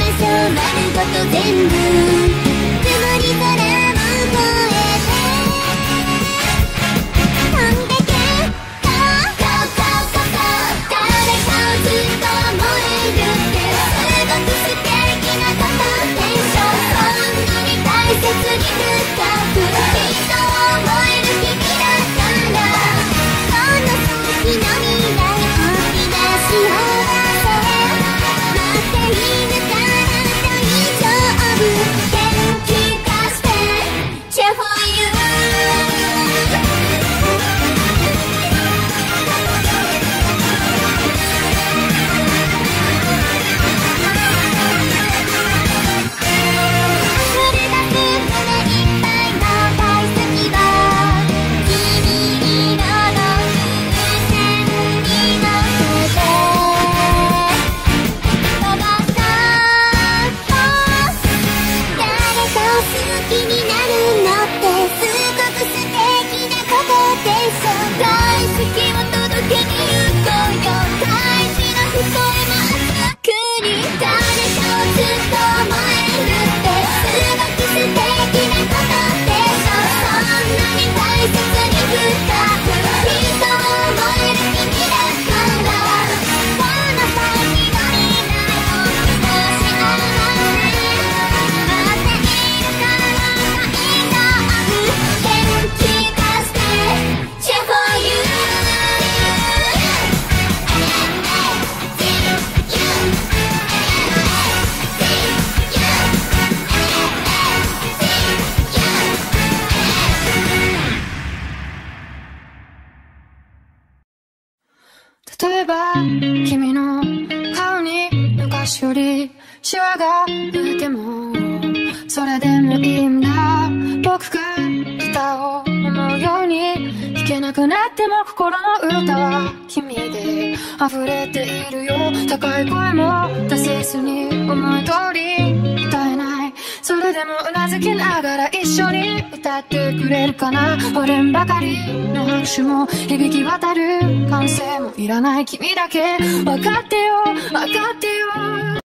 象丸ごと全部曇り空も越えて飛んでけ誰かをずっと思えるってすごく素敵なことでしょ。そんなに大切に深く人を思える君だからこの先の未来を見出し合わせ待っているから大丈夫元気化して Cheer for you好きになるのってすごく素敵なことでしょ。大好きを届けに行こうよ。大事な声も熱くに誰かをずっと思えるってすごく素敵なことでしょ。そんなに大切に深く人を思える君だからこの先の未来を見出し合わせ待っているから例えば君の顔に昔よりシワが出てもそれでもいいんだ。僕がギターを思うように弾けなくなっても心の歌は君で溢れているよ。高い声も出せずに思い通り歌えない。それでもうなずきながら一緒に歌ってくれるかな。割れんばかりの拍手も響き渡る歓声もいらない君だけ分かってよ分かってよ。